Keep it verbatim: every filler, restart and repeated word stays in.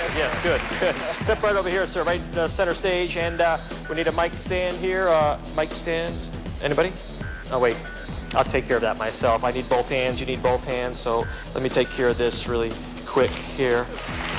Yes, good, good. Step right over here, sir, right uh, center stage, and uh, we need a mic stand here. Uh, mic stand. Anybody? Oh, wait. I'll take care of that myself. I need both hands. You need both hands, so let me take care of this really quick here.